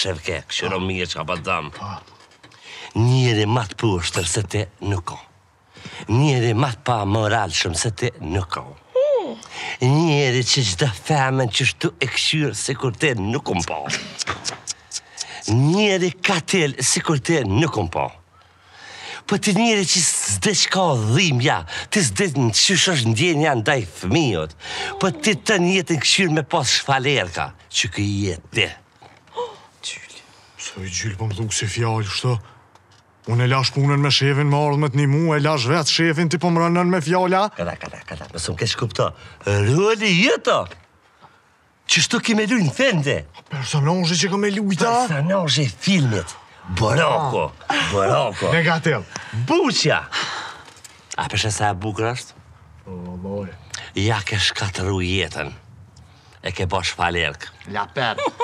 Shevke, këshiro mirë që ka pa dëmë. Njeri ma të pushtër se ti nuk ka. Njeri ma të pa moral shumë se ti nuk ka. Njeri që gjitha femen që shtu e këshyrë si kur ti nuk më pa. Njeri ka tel si kur ti nuk më pa. Po ti njeri që s'de që ka dhimja, ti s'de në qysh është ndjenja ndaj fëmijot, po ti të njetën këshyrë me pas shfalerka, që kë jetë ti. Gjyli. Sa i Gjyli po më dhuk si fjallë, shto? Unë e lash punën me shefin, me ardhë me të një mu, e lash vetë shefin, ti po më rënën me fjalla? Kada, mësë më kesh kupto. Roli jeto! Qështu kime lujnë fende? Personazhe që ka me lujta? Personazhe filmit. Boroko. Negativ. Buqja. A përshë sa e bukër është? O, loj. Ja ke shkatëru jetën. E ke bosh falerk. La per.